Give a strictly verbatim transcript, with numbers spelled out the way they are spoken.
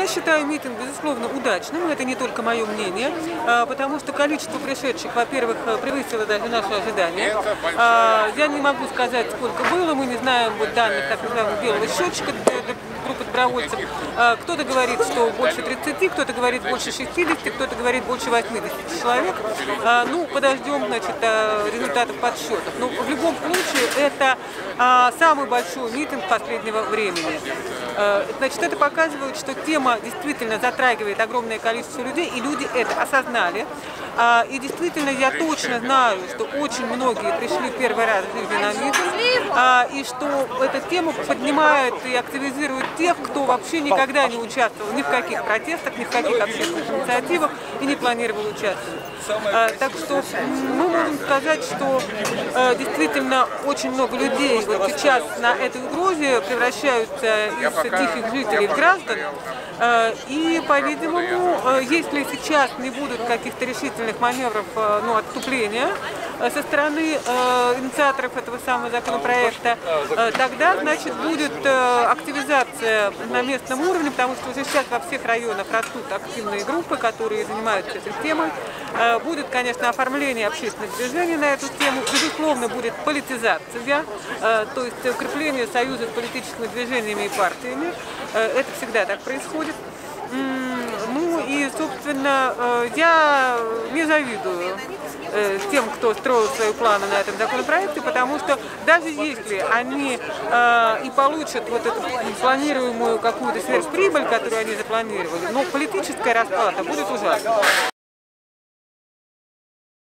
Я считаю митинг, безусловно, удачным, это не только мое мнение, потому что количество пришедших, во-первых, превысило даже наши ожидания. Я не могу сказать, сколько было, мы не знаем вот данных так называемого белого счетчика группы добровольцев. Кто-то говорит, что больше тридцати, кто-то говорит больше шестидесяти, кто-то говорит больше восьмидесяти человек. Ну, подождем, значит, результатов подсчетов. Но в любом случае это самый большой митинг последнего времени. Значит, это показывает, что тема действительно затрагивает огромное количество людей, и люди это осознали. И действительно, я точно знаю, что очень многие пришли первый раз в жизни на митинг, и что эта тема поднимает и активизирует тех, кто вообще никогда не участвовал ни в каких протестах, ни в каких общественных инициативах и не планировал участвовать. Так что мы можем сказать, что действительно очень много людей вот сейчас на этой угрозе превращаются из тихих жителей в граждан. И, по-видимому, если сейчас не будут каких-то решительных маневров, ну, отступления со стороны э, инициаторов этого самого законопроекта, э, тогда, значит, будет э, активизация на местном уровне, потому что уже сейчас во всех районах растут активные группы, которые занимаются этой темой. Э, будет, конечно, оформление общественных движений на эту тему, безусловно, будет политизация, э, то есть укрепление союза с политическими движениями и партиями. Э, это всегда так происходит. Ну и, собственно, я не завидую тем, кто строил свои планы на этом законопроекте, потому что даже если они э, и получат вот эту планируемую какую-то сверхприбыль, которую они запланировали, но политическая расплата будет ужасна.